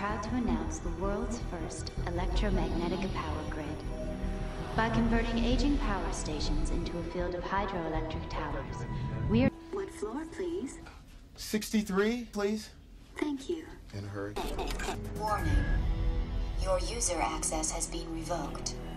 proud to announce the world's first electromagnetic power grid. By converting aging power stations into a field of hydroelectric towers, we are... What floor, please? 63, please. Thank you. In a hurry. Warning. Your user access has been revoked.